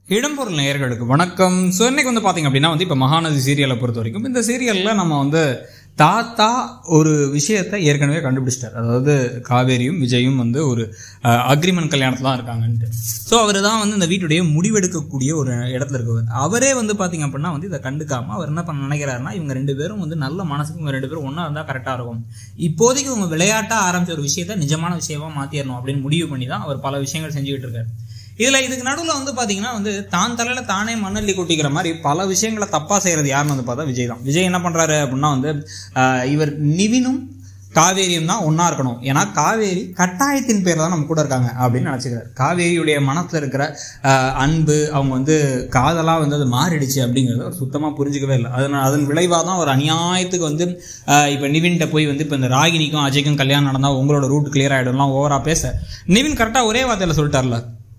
இடம்பொருள் நேயர்களுக்கு வணக்கம். ஸோ இன்னைக்கு பார்த்தீங்க அப்படின்னா இப்போ மகாநதி சீரியலை பொறுத்த வரைக்கும் இந்த சீரியலில் நம்ம தாத்தா ஒரு விஷயத்தை ஏற்கனவே கண்டுபிடிச்சிட்டார். அதாவது காவேரியும் விஜயும் ஒரு அக்ரிமெண்ட் கல்யாணத்தில் தான் இருக்காங்கன்ட்டு. ஸோ அவர் தான் இந்த வீட்டுடைய முடிவெடுக்கக்கூடிய ஒரு இடத்துல இருக்கவர். அவரே பார்த்தீங்க அப்படின்னா இதை கண்டுக்காமல் அவர் என்ன பண்ண நினைக்கிறாருன்னா, இவங்க ரெண்டு பேரும் நல்ல மனசுக்கு இவங்க ரெண்டு பேரும் ஒன்றா இருந்தால் கரெக்டாக இருக்கும். இப்போதைக்கு இவங்க விளையாட்டாக ஆரம்பிச்ச ஒரு விஷயத்தை நிஜமான விஷயமா மாற்றிடணும் அப்படின்னு முடிவு பண்ணி தான் அவர் பல விஷயங்கள் செஞ்சுக்கிட்டு இருக்காரு. இதுக்கு நடுவில் பார்த்தீங்கன்னா தான் தலையில தானே மண்ணள்ளி கொட்டிக்கிற மாதிரி பல விஷயங்களை தப்பா செய்யறது யாருன்னு பார்த்தா விஜய் தான். விஜய் என்ன பண்றாரு அப்படின்னா இவர் நிவினும் காவேரியும் தான் ஒன்னா இருக்கணும். ஏன்னா காவேரி கட்டாயத்தின் பேர் தான் நம்ம கூட இருக்காங்க அப்படின்னு நினைச்சுக்கிறார். காவேரியுடைய மனசுல இருக்கிற அன்பு அவங்க காதலா அது மாறிடுச்சு அப்படிங்கிறது அவர் சுத்தமா புரிஞ்சுக்கவே இல்லை. அதன் விளைவாக தான் ஒரு அநியாயத்துக்கு இப்போ நிவின்கிட்ட போய் இப்போ இந்த ராகினிக்கும் அஜய்க்கும் கல்யாணம் நடந்தா உங்களோட ரூட் கிளியர் ஆயிடும்லாம் ஓவரா பேச நிவின் கரெக்டா ஒரே வார்த்தையில சொல்லிட்டார்ல,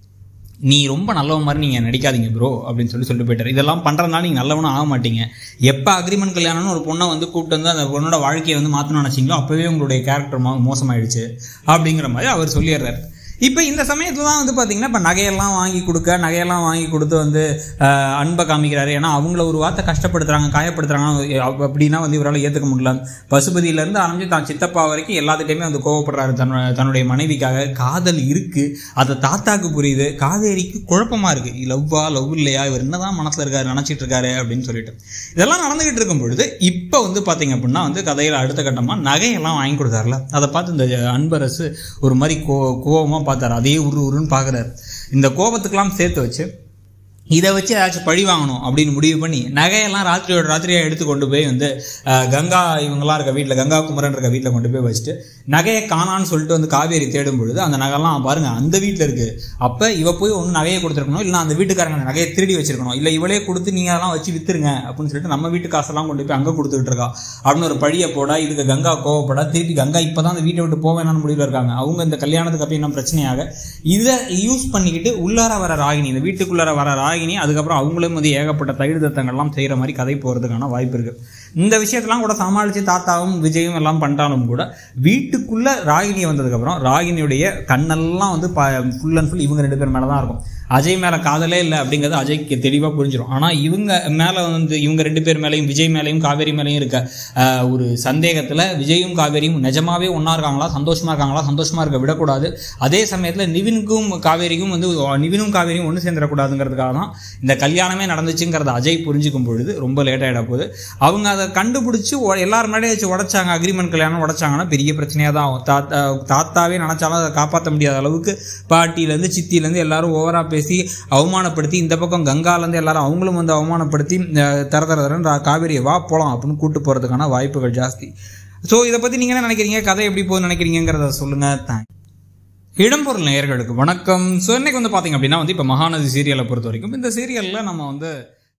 நீ ரொம்ப நல்லவன் மாதிரி நீங்கள் நடிக்காதீங்க ப்ரோ அப்படின்னு சொல்லிட்டு போயிட்டார். இதெல்லாம் பண்ணுறதுனால நீங்கள் நல்லவனும் ஆக மாட்டீங்க. எப்போ அக்ரிமெண்ட் கல்யாணம்னு ஒரு பொண்ணை கூப்பிட்டு அந்த பொண்ணோட வாழ்க்கையை மாற்றணும்னு நினச்சிங்களோ அப்போவே உங்களுடைய கேரக்டர் மோசமாயிடுச்சு அப்படிங்கிற மாதிரி அவர் சொல்லிடுறாரு. இப்போ இந்த சமயத்தில் தான் பார்த்தீங்கன்னா இப்போ நகையெல்லாம் வாங்கி கொடுத்து அன்பை காமிக்கிறாரு. ஏன்னா அவங்கள ஒரு வார்த்தை கஷ்டப்படுத்துறாங்க, காயப்படுத்துறாங்க அப்படின்னா இவரால் ஏற்றுக்க முடியல. பசுபதியிலேருந்து ஆரம்பிச்சு தான் சித்தப்பா வரைக்கும் எல்லாத்துட்டையுமே கோவப்படுறாரு. தன்னுடைய மனைவிக்காக காதல் இருக்குது, அதை தாத்தாக்கு புரியுது. காவேரிக்கு குழப்பமாக இருக்குது, லவ் இல்லையா, இவர் என்னதான் மனசில் இருக்காரு நினச்சிட்டு இருக்காரு அப்படின்னு சொல்லிட்டு இதெல்லாம் நடந்துகிட்டு இருக்கும் பொழுது இப்போ பார்த்தீங்க அப்படின்னா கதையில் அடுத்த கட்டமாக நகையெல்லாம் வாங்கி கொடுத்தாருல, அதை பார்த்து இந்த அன்பரசு ஒரு மாதிரி கோவமாக பார்த்தாரு. அதே உருன்னு பார்க்குறாரு. இந்த கோபத்துக்கெல்லாம் சேர்த்து வச்சு இதை வச்சு ஏதாச்சும் பழி வாங்கணும் அப்படின்னு முடிவு பண்ணி நகையெல்லாம் ராத்திரியா எடுத்து கொண்டு போய் கங்கா இவங்கெல்லாம் இருக்க வீட்டில், கங்கா குமரன் இருக்க வீட்டில் கொண்டு போய் வச்சுட்டு நகையை காணான்னு சொல்லிட்டு காவேரி தேடும் பொழுது அந்த நகைலாம் பாருங்க அந்த வீட்டில் இருக்கு. அப்போ இவ போய் ஒன்று நகையை கொடுத்துருக்கணும், இல்லை அந்த வீட்டுக்காரங்க அந்த நகையை திருடி வச்சிருக்கணும், இல்லை இவளே கொடுத்து நீங்கள் அதெல்லாம் வச்சு வித்துருங்க அப்படின்னு சொல்லிட்டு நம்ம வீட்டு காசெல்லாம் கொண்டு போய் அங்கே கொடுத்துக்கிட்டு இருக்கா அப்படின்னு ஒரு பழியை போட இதுக்கு கங்கா கோவப்பட திருப்பி கங்கா இப்போ தான் அந்த வீட்டை விட்டு போவேனான்னு முடிவில் இருக்காங்க. அவங்க இந்த கல்யாணத்துக்கு அப்போ என்ன பிரச்சனையாக இதை யூஸ் பண்ணிக்கிட்டு உள்ளார வர ராகினி, இந்த வீட்டுக்குள்ளார வர ராகினி, அதுக்கப்புறம் அவங்களும் ஏகப்பட்ட தயிர் தத்தங்கள்லாம் செய்யற மாதிரி கதை போறதுக்கான வாய்ப்பு இருக்கு. இந்த விஷயத்தெல்லாம் கூட சமாளிச்சு தாத்தாவும் விஜயும் எல்லாம் பண்ணிட்டாலும் கூட வீட்டுக்குள்ள ராகினி வந்ததுக்கு அப்புறம் ராகினியுடைய கண்ணெல்லாம் ஃபுல் அண்ட் ஃபுல் இவங்க ரெண்டு பேர் மேலதான் இருக்கும். அஜய் மேல காதலே இல்லை அப்படிங்கிறது அஜய்க்கு தெளிவா புரிஞ்சிடும். ஆனா இவங்க மேல இவங்க ரெண்டு பேர் மேலையும் விஜய் மேலையும் காவேரி மேலையும் இருக்க ஒரு சந்தேகத்துல விஜயும் காவேரியும் நிஜமாவே ஒன்னா இருக்காங்களா, சந்தோஷமா இருக்க விடக்கூடாது. அதே சமயத்துல நிவினுக்கும் காவேரிக்கும் நிவினும் காவேரியும் ஒன்று சேர்ந்துடக்கூடாதுங்கிறதுக்காக தான் இந்த கல்யாணமே நடந்துச்சுங்கிறத அஜய் புரிஞ்சுக்கும் பொழுது ரொம்ப லேட் ஆகிட போகுது. அவங்க அதை கண்டுபிடிச்சி எல்லாரும் முன்னாடியே வச்சு உடைச்சாங்க. அக்ரிமெண்ட் கல்யாணம் உடைச்சாங்கன்னா பெரிய பிரச்சனையாக தான் ஆகும். தாத்தாவே நினைச்சாலும் அதை காப்பாற்ற முடியாத அளவுக்கு பாட்டியிலேருந்து சித்தியிலேருந்து எல்லாரும் ஓவரா பேசி அவமானப்படுத்தி, இந்த பக்கம் கங்காலேருந்து எல்லாரும் அவங்களும் அவமானப்படுத்தி தரன்னு காவேரியை வா போலாம் அப்படின்னு கூட்டு போறதுக்கான வாய்ப்புகள் ஜாஸ்தி. ஸோ இதை பத்தி நீங்க என்ன நினைக்கிறீங்க, கதை எப்படி போகுதுன்னு நினைக்கிறீங்கிறத சொல்லுங்க. இடம்பொருள் நேயர்களுக்கு வணக்கம். ஸோ இன்னைக்கு பார்த்தீங்க அப்படின்னா இப்போ மகாநதி சீரியலை பொறுத்த வரைக்கும் இந்த சீரியலில் நம்ம